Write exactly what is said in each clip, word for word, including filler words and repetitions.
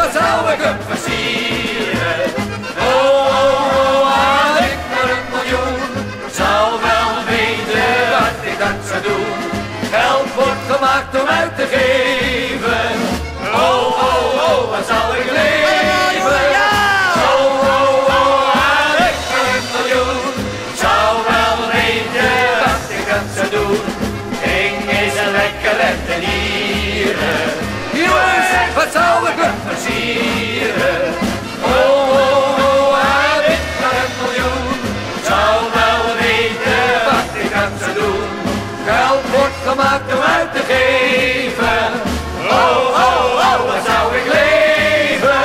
wat zou ik hem versieren? Oh, oh, oh, had ik maar een miljoen, zou wel weten wat ik dat zou doen. Geld wordt gemaakt om uit te geven. Oh, oh, oh, wat zou ik leven? Oh, oh, oh, had ik maar een miljoen, zou wel weten wat ik dat zou doen. Ging eens een lekker rentenieren. Jongens, wat zou ik hem versieren? Oh, oh, oh, had ik maar een miljoen, zou wel weten wat ik dat zou doen. Geld wordt gemaakt om uit te geven. Oh, oh, oh, wat zou ik leven?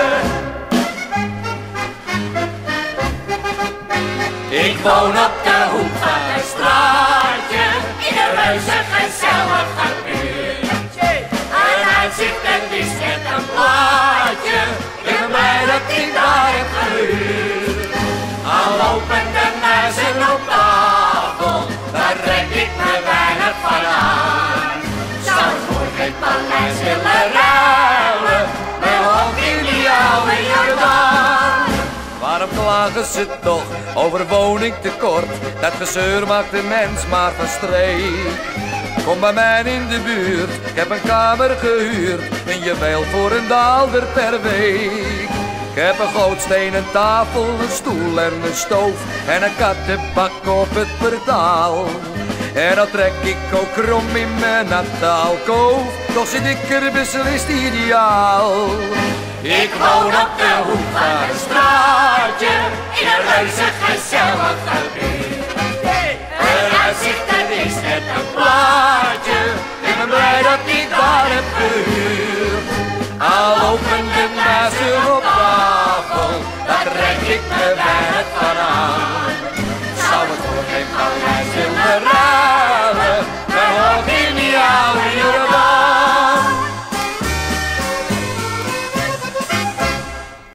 Ik woon op de hoek van een straatje, in een reuze gezellige buurt. Een uitzicht en is net een plaatje, ik ben blij dat ik daar heb gehuurd. Aan lopende muizen op tafel, daar trek ik me weinig van aan. Zou ik voor geen paleis willen ruilen, mijn hond in die oude Jordaan. Waarom klagen ze toch over woningtekort? Dat gezeur maakt de mens maar van streek. Kom bij mij in de buurt, ik heb een kamer gehuurd, een juweel voor een daalder per week. Ik heb een gootstenen tafel, een stoel en een stoof en een kattenbak op het portaal. En dan trek ik ook krom in mijn natte alkoof, toch zit ik er beslist ideaal. Ik woon op de hoek van een straatje, in een reuze gezellige buurt. Een uitzicht, dat is net een